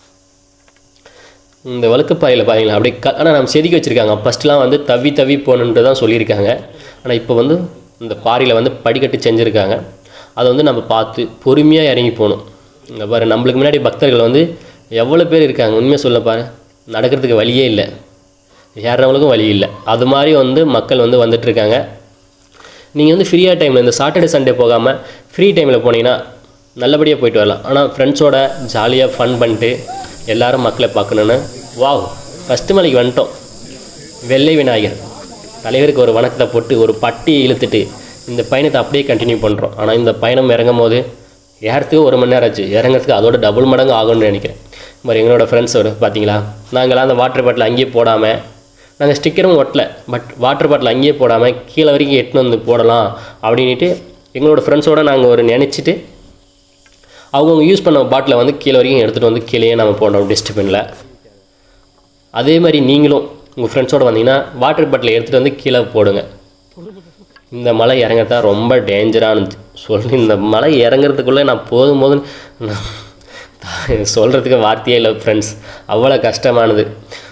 இந்த வழுக்குப்பாறையில் பார்த்தீங்களா அப்படி ஆனால் நம்ம செதுக்கி வச்சுருக்காங்க. ஃபஸ்ட்லாம் வந்து தவி போகணுன்ட்டு தான் சொல்லியிருக்காங்க. ஆனால் இப்போ வந்து இந்த பாறையில் வந்து படிக்கட்டு செஞ்சுருக்காங்க. அதை வந்து நம்ம பார்த்து பொறுமையாக இறங்கி போகணும். இங்கே பாரு, நம்மளுக்கு முன்னாடி பக்தர்கள் வந்து எவ்வளோ பேர் இருக்காங்க. உண்மையாக சொல்ல பாரு, நடக்கிறதுக்கு வழியே இல்லை, ஏறுறவங்களுக்கும் வழி இல்லை. அது மாதிரி வந்து மக்கள் வந்து வந்துட்டுருக்காங்க. நீங்கள் வந்து ஃப்ரீயாக டைமில் இந்த சாட்டர்டே சண்டே போகாமல் ஃப்ரீ டைமில் போனீங்கன்னா நல்லபடியாக போயிட்டு வரலாம். ஆனால் ஃப்ரெண்ட்ஸோட ஜாலியாக ஃபன் பண்ணிட்டு எல்லோரும் மக்களை பார்க்கணுன்னு வாவ் ஃபஸ்ட்டு மலைக்கு வந்துட்டோம். வெள்ளை விநாயகர் தலைவருக்கு ஒரு வணக்கத்தை போட்டு ஒரு பட்டி இழுத்துட்டு இந்த பயணத்தை அப்படியே கண்டினியூ பண்ணுறோம். ஆனால் இந்த பயணம் இறங்கும் போது ஏறத்துக்கு 1 மணி நேரம் ஆச்சு, இறங்கிறதுக்கு அதோட டபுள் மடங்கு ஆகும்னு நினைக்கிறேன். இது மாதிரி எங்களோட ஃப்ரெண்ட்ஸோடு பார்த்தீங்களா, நாங்களாம் அந்த வாட்டர் பாட்டில் அங்கேயே போடாமல், நாங்கள் ஸ்டிக்கரும் ஒட்டலை, பட் வாட்டர் பாட்டில் அங்கேயே போடாமல் கீழே வரைக்கும் எட்டுன்னு வந்து போடலாம் அப்படின்ட்டு எங்களோட ஃப்ரெண்ட்ஸோடு நாங்கள் ஒரு நினச்சிட்டு அவங்கவுங்க யூஸ் பண்ண பாட்டிலை வந்து கீழே வரைக்கும் எடுத்துகிட்டு வந்து கீழேயே நம்ம போடுறோம் டஸ்ட்பினில். அதே மாதிரி நீங்களும் உங்கள் ஃப்ரெண்ட்ஸோடு வந்தீங்கன்னா வாட்டர் பாட்டிலை எடுத்துகிட்டு வந்து கீழே போடுங்க. இந்த மலை இறங்கிறதா ரொம்ப டேஞ்சரானது சொல்லி, இந்த மலை இறங்குறதுக்குள்ளே நான் போதும் சொல்கிறதுக்கு வார்த்தையே இல்லை ஃப்ரெண்ட்ஸ், அவ்வளோ கஷ்டமானது.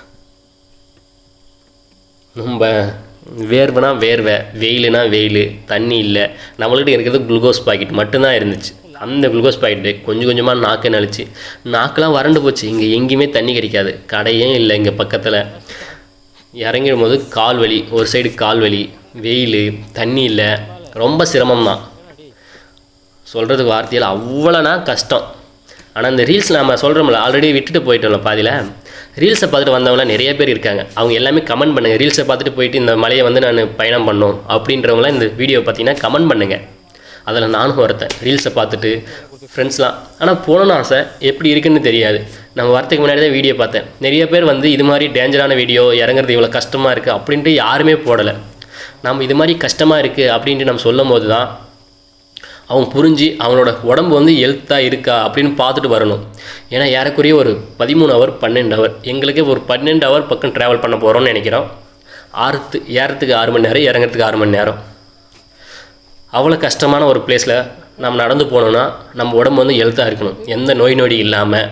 நம்ம வேர்வைனா வேர்வை, வெயிலுனா வெயில், தண்ணி இல்லை. நம்மள்கிட்ட இருக்கிறது குளுக்கோஸ் பாக்கெட் மட்டும்தான் இருந்துச்சு. அந்த குளுக்கோஸ் பாக்கெட்டு கொஞ்சமாக நாக்கை நலிச்சு நாக்கெலாம் வறண்டு போச்சு. இங்கே எங்கேயுமே தண்ணி கிடைக்காது, கடையே இல்லை இங்கே பக்கத்தில். இறங்கிடும் போது கால் வலி, ஒரு சைடு கால் வலி, வெயில், தண்ணி இல்லை, ரொம்ப சிரமம்தான். சொல்கிறதுக்கு வார்த்தையில் அவ்வளோனா கஷ்டம். ஆனால் இந்த ரீல்ஸ் நம்ம சொல்கிறோம்ல, ஆல்ரெடி விட்டுட்டு போயிட்டோம்ல பாதியில், ரீல்ஸை பார்த்துட்டு வந்தவங்களாம் நிறைய பேர் இருக்காங்க. அவங்க எல்லாமே கமெண்ட் பண்ணுங்கள். ரீல்ஸை பார்த்துட்டு போயிட்டு இந்த மலையை வந்து நான் பயணம் பண்ணோம் அப்படின்றவங்களாம் இந்த வீடியோ பார்த்தீங்கன்னா கமெண்ட் பண்ணுங்கள். அதில் நானும் ஒருத்தன். ரீல்ஸை பார்த்துட்டு ஃப்ரெண்ட்ஸ்லாம் ஆனால் போகணுன்னு ஆசை, எப்படி இருக்குன்னு தெரியாது. நம்ம வரத்துக்கு முன்னாடி தான் வீடியோ பார்த்தேன். நிறைய பேர் வந்து இது மாதிரி டேஞ்சரான வீடியோ, இறங்குறது இவ்வளோ கஷ்டமாக இருக்குது அப்படின்ட்டு யாருமே போடலை. நம்ம இது மாதிரி கஷ்டமாக இருக்குது அப்படின்ட்டு நம்ம சொல்லும் போது தான் அவங்க புரிஞ்சு அவங்களோட உடம்பு வந்து ஹெல்த்தாக இருக்கா அப்படின்னு பார்த்துட்டு வரணும். ஏன்னா ஏறக்குறைய ஒரு 13 ஹவர் 12 ஹவர் எங்களுக்கே ஒரு 12 ஹவர் பக்கம் ட்ராவல் பண்ண போகிறோம்னு நினைக்கிறோம். ஏறத்துக்கு 6 மணி நேரம், இறங்கிறதுக்கு 6 மணி நேரம். அவ்வளோ கஷ்டமான ஒரு பிளேஸில் நம்ம நடந்து போனோன்னா நம்ம உடம்பு வந்து ஹெல்த்தாக இருக்கணும். எந்த நோய் நொடி இல்லாமல்,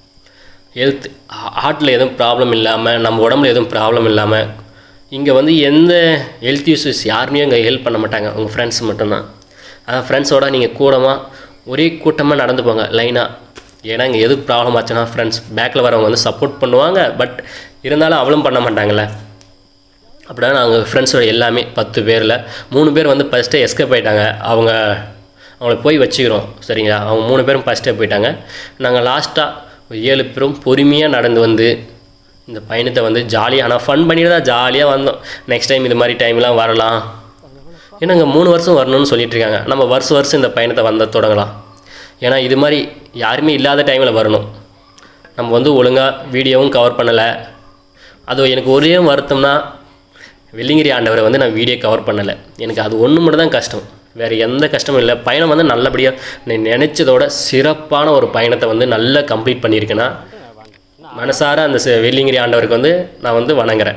ஹார்ட்டில் எதுவும் ப்ராப்ளம் இல்லாமல், நம்ம உடம்புல எதுவும் ப்ராப்ளம் இல்லாமல். இங்கே வந்து எந்த ஹெல்த் இஷ்யூஸ் யாருமே இங்கே ஹெல்ப் பண்ண மாட்டாங்க, உங்கள் ஃப்ரெண்ட்ஸ் மட்டும்தான். அதான் ஃப்ரெண்ட்ஸோட நீங்கள் ஒரே கூட்டமாக நடந்து போங்க லைனாக. ஏன்னா இங்கே எது ப்ராப்ளம் ஆச்சுன்னா ஃப்ரெண்ட்ஸ் பேக்கில் வரவங்க வந்து சப்போர்ட் பண்ணுவாங்க. பட் இருந்தாலும் அவளும் பண்ண மாட்டாங்கள்ல. அப்படின்னா நாங்கள் ஃப்ரெண்ட்ஸோட எல்லாமே 10 பேரில் 3 பேர் வந்து ஃபஸ்ட்டே எஸ்கேப் ஆகிட்டாங்க. அவங்கள போய் வச்சுக்கிறோம் சரிங்களா. அவங்க 3 பேரும் ஃபஸ்ட்டே போயிட்டாங்க. நாங்கள் லாஸ்ட்டாக 7 பேரும் பொறுமையாக நடந்து வந்து இந்த பயணத்தை வந்து ஜாலியாக, ஆனால் ஃபன் பண்ணிட்டு தான் ஜாலியாக வந்தோம். நெக்ஸ்ட் டைம் இது மாதிரி டைம்லாம் வரலாம். ஏன்னா இங்கே 3 வருஷம் வரணும்னு சொல்லிட்டு இருக்காங்க. நம்ம வருஷம் இந்த பயணத்தை தொடங்கலாம். ஏன்னா இது மாதிரி யாருமே இல்லாத டைமில் வரணும். நம்ம வந்து ஒழுங்காக வீடியோவும் கவர் பண்ணலை. அது எனக்கு ஒரே வருத்தம்னா வெள்ளிங்கிரி ஆண்டவரை வந்து நான் வீடியோ கவர் பண்ணலை. எனக்கு அது ஒன்று மட்டும் தான் கஷ்டம், வேறு எந்த கஷ்டமும் இல்லை. பயணம் வந்து நல்லபடியாக நான் நினச்சதோட சிறப்பான ஒரு பயணத்தை வந்து நல்லா கம்ப்ளீட் பண்ணியிருக்கேன்னா மனசார அந்த வெள்ளிங்கிரி ஆண்டவருக்கு வந்து நான் வந்து வணங்குறேன்.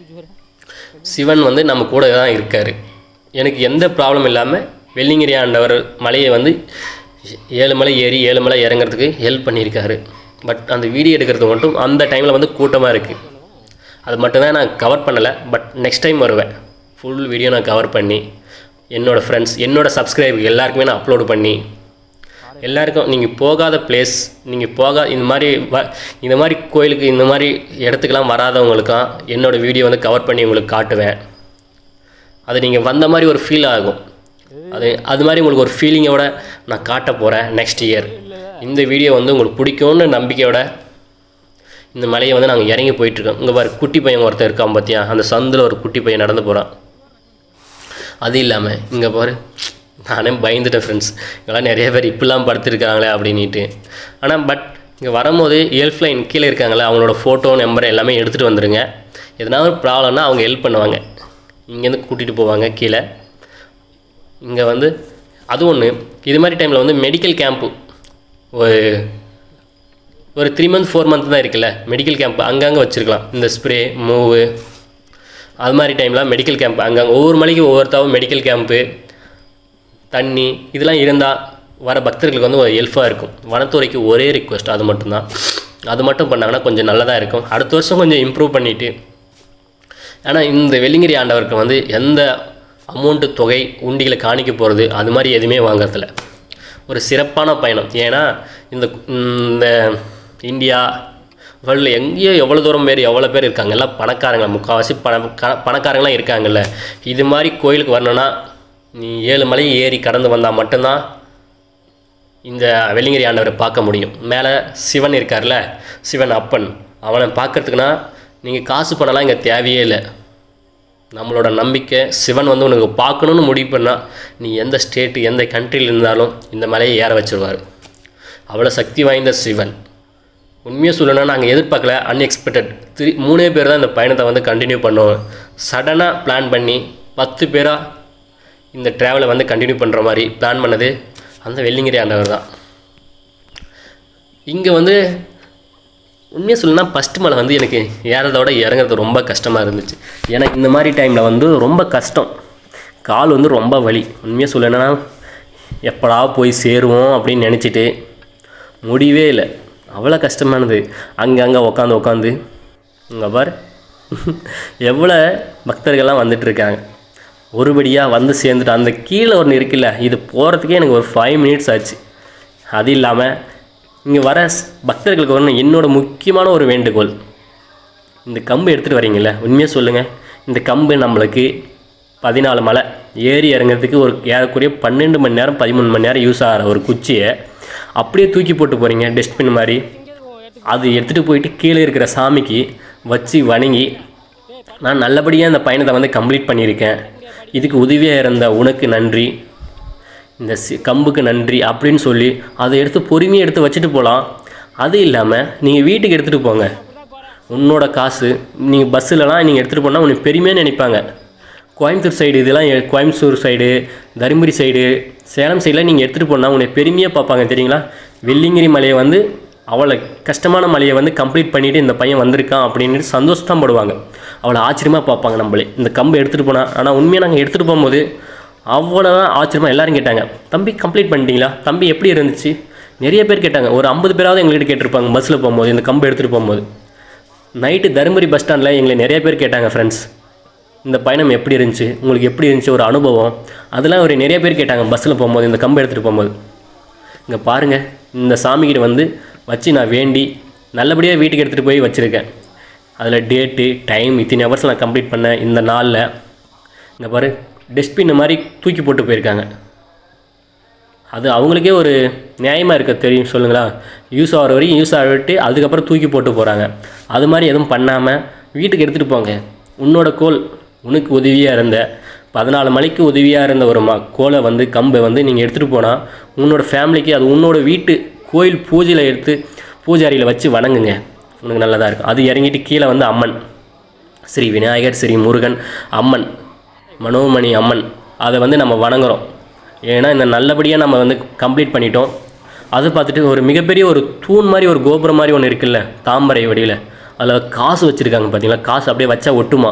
சிவன் வந்து நம்ம கூட தான் இருக்கார். எனக்கு எந்த ப்ராப்ளம் இல்லாமல் வெள்ளிங்கிரி ஆண்டவர் மலையை வந்து 7 மலை ஏறி 7 மலை இறங்குறதுக்கு ஹெல்ப் பண்ணியிருக்காரு. பட் அந்த வீடியோ எடுக்கிறது மட்டும் அந்த டைமில் வந்து கூட்டமாக இருக்குது. அது மட்டும்தான் நான் கவர் பண்ணலை. பட் நெக்ஸ்ட் டைம் வருவேன், ஃபுல் வீடியோ நான் கவர் பண்ணி என்னோடய ஃப்ரெண்ட்ஸ், என்னோடய சப்ஸ்கிரைபர் எல்லாருக்குமே நான் அப்லோடு பண்ணி எல்லாருக்கும் நீங்கள் போகாத பிளேஸ், நீங்கள் இந்த மாதிரி கோயிலுக்கு, இந்த மாதிரி இடத்துக்கெல்லாம் வராதவங்களுக்கும் என்னோடய வீடியோ வந்து கவர் பண்ணி உங்களுக்கு காட்டுவேன். அது நீங்கள் வந்த மாதிரி ஒரு ஃபீல் ஆகும். அது மாதிரி உங்களுக்கு ஒரு ஃபீலிங்கோட நான் காட்ட போகிறேன் நெக்ஸ்ட் இயர். இந்த வீடியோ வந்து உங்களுக்கு பிடிக்கும்னு நம்பிக்கையோட இந்த மலையை வந்து நாங்கள் இறங்கி போயிட்டுருக்கோம். இங்கே பாரு குட்டி பையன் ஒருத்தர் இருக்கான் பார்த்தியா, அந்த சந்தில் ஒரு குட்டி பையன் நடந்து போகிறான். அது இல்லாமல் இங்கே பாரு, நானே பயந்துட்டேன் ஃப்ரெண்ட்ஸ், இங்கெல்லாம் நிறைய பேர் இப்படிலாம் படுத்துருக்காங்களே அப்படின்ட்டு. ஆனால் பட் இங்கே வரும்போது ஹெல்ப் லைன் கீழே இருக்காங்களே, அவங்களோட ஃபோட்டோ நம்பர் எல்லாமே எடுத்துகிட்டு வந்துடுங்க. எதனால ஒரு ப்ராப்ளம்னா அவங்க ஹெல்ப் பண்ணுவாங்க, இங்கேருந்து கூட்டிகிட்டு போவாங்க கீழே. இங்கே வந்து அது ஒன்று. இது மாதிரி டைமில் வந்து மெடிக்கல் கேம்ப்பு ஒரு 3 month 4 month தான் இருக்குல்ல, மெடிக்கல் கேம்ப் அங்கங்கே வச்சுருக்கலாம். இந்த ஸ்ப்ரே மூவு அது மாதிரி டைம்லாம் மெடிக்கல் கேம்ப் அங்கங்கே ஒவ்வொரு மலைக்கு ஒவ்வொருத்தாவும் மெடிக்கல் கேம்ப்பு, தண்ணி இதெல்லாம் இருந்தால் வர பக்தர்களுக்கு வந்து ஒரு ஹெல்ப்பாக இருக்கும். வனத்துறைக்கு ஒரே ரிக்வெஸ்ட், அது மட்டும்தான். அது மட்டும் பண்ணாங்கன்னா கொஞ்சம் நல்லதாக இருக்கும். அடுத்த வருஷம் கொஞ்சம் இம்ப்ரூவ் பண்ணிவிட்டு. ஆனால் இந்த வெள்ளிங்கிரி ஆண்டவருக்கு வந்து எந்த அமௌண்ட்டு தொகை உண்டிகளை காணிக்க போகிறது அது மாதிரி எதுவுமே வாங்கிறதில்ல. ஒரு சிறப்பான பயணம். ஏன்னா இந்த இந்தியா வேர்ல்டில் எங்கேயோ எவ்வளோ பேர் இருக்காங்க, எல்லாம் பணக்காரங்க, முக்கால்வாசி பணக்காரங்களாம் இருக்காங்கல்ல. இது மாதிரி கோயிலுக்கு வரணுன்னா நீ 7 மலை ஏறி கடந்து வந்தால் மட்டும்தான் இந்த வெள்ளிங்கிரி ஆண்டவரை பார்க்க முடியும். மேலே சிவன் இருக்கார்ல, சிவன் அப்பன், அவனை பார்க்குறதுக்குன்னா நீங்கள் காசு பணம்லாம் இங்கே தேவையே இல்லை. நம்மளோட நம்பிக்கை சிவன் வந்து உனக்கு பார்க்கணுன்னு முடிவு பண்ணால் நீ எந்த ஸ்டேட்டு எந்த கண்ட்ரியில் இருந்தாலும் இந்த மலையை ஏற வச்சுருவார். அவ்வளோ சக்தி வாய்ந்த சிவன். உண்மையாக சொல்லணும்னா நாங்கள் எதிர்பார்க்கல, அன்எக்ஸ்பெக்டட். 3 பேர் தான் இந்த பயணத்தை வந்து கண்டினியூ பண்ணுவோம். சடனாக பிளான் பண்ணி 10 பேராக இந்த ட்ராவலை வந்து கண்டினியூ பண்ணுற மாதிரி பிளான் பண்ணது அந்த வெள்ளிங்கிரி ஆண்டவர் தான். இங்கே வந்து உண்மையாக சொல்லணும்னா ஃபஸ்ட்டு மலை வந்து எனக்கு ஏறதோட இறங்குறது ரொம்ப கஷ்டமாக இருந்துச்சு. ஏன்னா இந்த மாதிரி டைமில் வந்து ரொம்ப கஷ்டம், கால் வந்து ரொம்ப வலி. உண்மையாக சொல்லணும்னா எப்படா போய் சேருவோம் அப்படின்னு நினச்சிட்டு முடியவே இல்லை, அவ்வளோ கஷ்டமானது. அங்கே உட்காந்து இங்கே பார் எவ்வளோ பக்தர்கள்லாம் வந்துட்டுருக்காங்க. ஒருபடியாக வந்து சேர்ந்துட்டு அந்த கீழே ஒன்று இருக்குல்ல, இது போகிறதுக்கே எனக்கு ஒரு 5 minutes ஆச்சு. அது இல்லாமல் இங்கே வர பக்தர்களுக்கு ஒன்று என்னோட முக்கியமான ஒரு வேண்டுகோள், இந்த கம்பு எடுத்துகிட்டு வரீங்கள்ல, உண்மையாக சொல்லுங்கள், இந்த கம்பு நம்மளுக்கு 14 மலை ஏறி இறங்கிறதுக்கு ஒரு ஏறக்குறைய 12 மணி நேரம் 13 மணி நேரம் யூஸ் ஆகிற ஒரு குச்சியை அப்படியே தூக்கி போட்டு போகிறீங்க டஸ்ட்பின் மாதிரி. அது எடுத்துகிட்டு போயிட்டு கீழே இருக்கிற சாமிக்கு வச்சு வணங்கி நான் நல்லபடியாக இந்த பயணத்தை வந்து கம்ப்ளீட் பண்ணியிருக்கேன். இதுக்கு உதவியாக இருந்த உனக்கு நன்றி. இந்த கம்புக்கு நன்றி அப்படின்னு சொல்லி அதை எடுத்து பொறுமையாக எடுத்து வச்சுட்டு போகலாம். அது இல்லாமல் நீங்கள் வீட்டுக்கு எடுத்துகிட்டு போங்க. உன்னோட காசு நீங்கள் பஸ்ஸிலலாம் நீங்கள் எடுத்துகிட்டு போனால் உன்னை பெருமையாக நினைப்பாங்க. கோயம்புத்தூர் சைடு இதெல்லாம் கோயம்புத்தூர் சைடு, தருமபுரி சைடு, சேலம் சைடெலாம் நீங்கள் எடுத்துகிட்டு போனால் உன்னை பெருமையாக பார்ப்பாங்க தெரியுங்களா. வெள்ளிங்கிரி மலையை வந்து அவ்வளோ கஷ்டமான மலையை வந்து கம்ப்ளீட் பண்ணிவிட்டு இந்த பையன் வந்திருக்கான் அப்படின்னு சந்தோஷம் படுவாங்க. அவ்வளோ ஆச்சரியமாக பார்ப்பாங்க நம்மளே இந்த கம்பை எடுத்துகிட்டு போனால். ஆனால் உண்மையாக நாங்கள் எடுத்துகிட்டு போகும்போது அவ்வளோதான் ஆச்சரியமாக எல்லோரும் கேட்டாங்க, தம்பி கம்ப்ளீட் பண்ணிட்டீங்களா, தம்பி எப்படி இருந்துச்சு, நிறைய பேர் கேட்டாங்க. ஒரு 50 பேராவது எங்கள்கிட்ட கேட்டிருப்பாங்க பஸ்ஸில் போகும்போது, இந்த கம்பை எடுத்துகிட்டு போகும்போது. நைட்டு தருமபுரி பஸ் ஸ்டாண்டில் எங்களை நிறைய பேர் கேட்டாங்க, ஃப்ரெண்ட்ஸ் இந்த பயணம் எப்படி இருந்துச்சு, உங்களுக்கு எப்படி இருந்துச்சு ஒரு அனுபவம், அதெல்லாம் ஒரு நிறைய பேர் கேட்டாங்க பஸ்ஸில் போகும்போது, இந்த கம்பை எடுத்துகிட்டு போகும்போது. இங்கே பாருங்கள், இந்த சாமிகிட்ட வந்து வச்சு நான் வேண்டி நல்லபடியாக வீட்டுக்கு எடுத்துகிட்டு போய் வச்சுருக்கேன். அதில் டேட்டு டைம் இத்தனை ஹவர்ஸ் நான் கம்ப்ளீட் பண்ணேன் இந்த நாளில். இங்கே பாரு, டஸ்ட்பின் மாதிரி தூக்கி போட்டு போயிருக்காங்க. அது அவங்களுக்கே ஒரு நியாயமாக இருக்க தெரியும் சொல்லுங்களா. யூஸ் ஆகிற வரைக்கும் யூஸ் ஆகிட்டு அதுக்கப்புறம் தூக்கி போட்டு போகிறாங்க. அது மாதிரி எதுவும் பண்ணாமல் வீட்டுக்கு எடுத்துகிட்டு போங்க. உன்னோட கோல், உனக்கு உதவியாக இருந்த 14 மணிக்கு உதவியாக இருந்த ஒரு கோலை வந்து கம்பை வந்து நீங்கள் எடுத்துகிட்டு போனால் உன்னோட ஃபேமிலிக்கு அது உன்னோட வீட்டு கோயில் பூஜையில் எடுத்து பூஜாரியில் வச்சு வணங்குங்க, உனக்கு நல்லதாக இருக்கும். அது இறங்கிட்டு கீழே வந்து அம்மன், ஸ்ரீ விநாயகர், ஸ்ரீ முருகன், அம்மன், மனோமணி அம்மன், அதை வந்து நம்ம வணங்குறோம். ஏன்னா இந்த நல்லபடியாக நம்ம வந்து கம்ப்ளீட் பண்ணிட்டோம். அதை பார்த்துட்டு ஒரு மிகப்பெரிய ஒரு தூண் மாதிரி ஒரு கோபுரம் மாதிரி ஒன்று இருக்குல்ல தாமரை வடிவில், அதில் காசு வச்சுருக்காங்க பார்த்தீங்களா. காசு அப்படியே வச்சா ஒட்டுமா,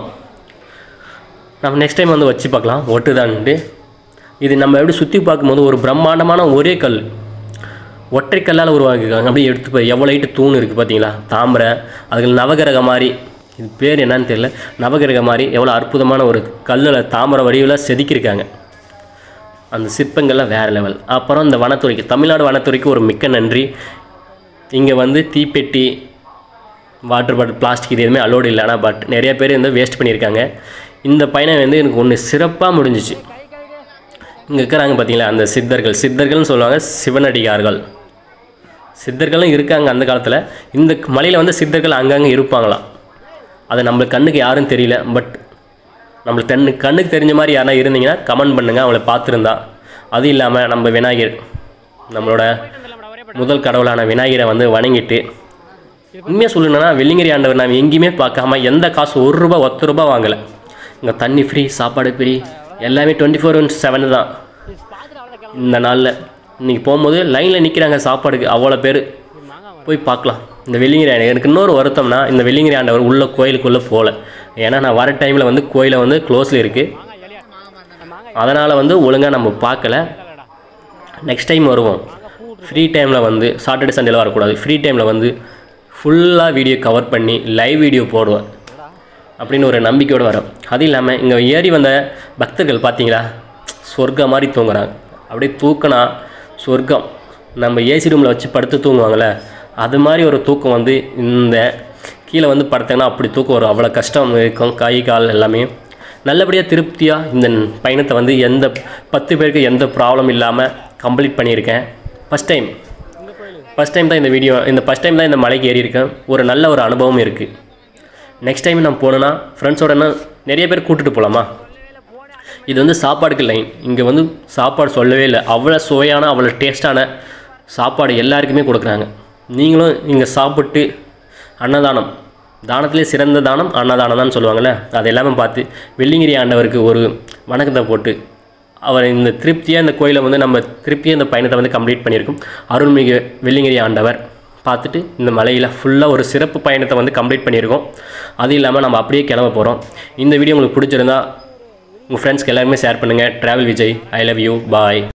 நம்ம நெக்ஸ்ட் டைம் வந்து வச்சு பார்க்கலாம் ஒட்டுதான்ட்டு. இது நம்ம எப்படி சுற்றி பார்க்கும்போது ஒரு பிரம்மாண்டமான ஒரே கல், ஒற்றை கல்லால் உருவாக்கியிருக்காங்க. அப்படியே எடுத்து போய் எவ்வளோ ஹைட்டு தூண் இருக்குது பார்த்தீங்களா, தாமரை, அதுக்கு நவகிரக மாதிரி, இது பேர் என்னன்னு தெரியல, நவகிரக மாதிரி எவ்வளோ அற்புதமான ஒரு கல்லில் தாமரை வடிவில் செதுக்கியிருக்காங்க. அந்த சிற்பங்கள்லாம் வேறு லெவல். அப்புறம் இந்த வனத்துறைக்கு, தமிழ்நாடு வனத்துறைக்கு ஒரு மிக்க நன்றி. இங்கே வந்து தீப்பெட்டி, வாட்டர் பாட்டில், பிளாஸ்டிக் இது எதுவுமே அலோடு இல்லை. ஆனால் பட் நிறைய பேர் வந்து வேஸ்ட் பண்ணியிருக்காங்க. இந்த பயணம் வந்து எனக்கு ஒன்று சிறப்பாக முடிஞ்சிச்சு. இங்கே இருக்கிறாங்க பார்த்தீங்களா அந்த சித்தர்கள்னு சொல்லுவாங்க, சிவனடிகார்கள். சித்தர்களும் இருக்காங்க அந்த காலத்தில். இந்த மலையில் வந்து சித்தர்கள் அங்கங்கே இருப்பாங்களாம். அது நம்மளுக்கு கண்ணுக்கு யாரும் தெரியல. பட் நம்மளுக்கு கண்ணுக்கு தெரிஞ்ச மாதிரி யாரா இருந்தீங்கன்னா கமெண்ட் பண்ணுங்கள், அவங்கள பார்த்துருந்தா. அது இல்லாமல் நம்ம விநாயகர், நம்மளோட முதல் கடவுளான விநாயகரை வந்து வணங்கிட்டு, உண்மையாக சொல்லணுன்னா வெள்ளிங்கிரி ஆண்டவர் நான் எங்கேயுமே பார்க்காம எந்த காசு ₹1 வாங்கலை. இங்கே தண்ணி ஃப்ரீ, சாப்பாடு ஃப்ரீ, எல்லாமே 24/7 தான். இந்த நாளில் இன்றைக்கி போகும்போது லைனில் நிற்கிறாங்க சாப்பாடுக்கு அவ்வளோ பேர். போய் பார்க்கலாம் இந்த வெள்ளிங்கிரி ஆண்டவர். எனக்கு இன்னொரு வருத்தம்னா இந்த வெள்ளிங்கிரி ஆண்டவர் உள்ள கோயிலுக்குள்ளே போகல. ஏன்னா நான் வர டைமில் வந்து கோயிலை வந்து க்ளோஸில் இருக்குது. அதனால் வந்து ஒழுங்காக நம்ம பார்க்கல. நெக்ஸ்ட் டைம் வருவோம். ஃப்ரீ டைமில் வந்து சாட்டர்டே சண்டேல வரக்கூடாது. ஃப்ரீ டைமில் வந்து ஃபுல்லாக வீடியோ கவர் பண்ணி லைவ் வீடியோ போடுவேன் அப்படின்னு ஒரு நம்பிக்கையோடு வரோம். அது இல்லாமல் இங்கே ஏறி வந்த பக்தர்கள் பார்த்தீங்களா, சொர்க்கம் மாதிரி தூங்குறாங்க. அப்படியே தூக்கினா சொர்க்கம். நம்ம ஏசி ரூமில் வச்சு படுத்து தூங்குவாங்கள்ல, அது மாதிரி ஒரு தூக்கம் வந்து இந்த கீழே வந்து படுத்தேன்னா அப்படி தூக்கம் வரும். அவ்வளோ கஷ்டம் இருக்கும், கை கால் எல்லாமே. நல்லபடியாக திருப்தியாக இந்த பயணத்தை வந்து 10 பேருக்கு எந்த ப்ராப்ளம் இல்லாமல் கம்ப்ளீட் பண்ணியிருக்கேன். ஃபஸ்ட் டைம் தான் ஃபஸ்ட் டைம் தான் இந்த மலைக்கு ஏறி இருக்கேன். ஒரு நல்ல ஒரு அனுபவம் இருக்குது. நெக்ஸ்ட் டைம் நான் போனேன்னா ஃப்ரெண்ட்ஸோடனா நிறைய பேர் கூட்டிகிட்டு போகலாமா. இது வந்து சாப்பாடுக்கு லைன். இங்கே வந்து சாப்பாடு சொல்லவே இல்லை. அவ்வளோ சுவையான அவ்வளோ டேஸ்ட்டான சாப்பாடு எல்லாருக்குமே கொடுக்குறாங்க. நீங்களும் இங்கே சாப்பிட்டு அன்னதானம், தானத்திலே சிறந்த தானம் அன்னதானம் தான் சொல்லுவாங்கள்ல, அது எல்லாமே பார்த்து வெள்ளிங்கிரி ஆண்டவருக்கு ஒரு வணக்கத்தை போட்டு அவர் இந்த திருப்தியாக இந்த கோயிலை வந்து நம்ம திருப்தியாக இந்த பயணத்தை வந்து கம்ப்ளீட் பண்ணியிருக்கோம். அருள்மிகு வெள்ளிங்கிரி ஆண்டவர் பார்த்துட்டு இந்த மலையில் ஃபுல்லாக ஒரு சிறப்பு பயணத்தை வந்து கம்ப்ளீட் பண்ணியிருக்கோம். அது இல்லாமல் நம்ம அப்படியே கிளம்ப போகிறோம். இந்த வீடியோ உங்களுக்கு பிடிச்சிருந்தா உங்கள் ஃப்ரெண்ட்ஸ்க்கு எல்லாருமே ஷேர் பண்ணுங்கள். Travel Vijay, I love you, bye.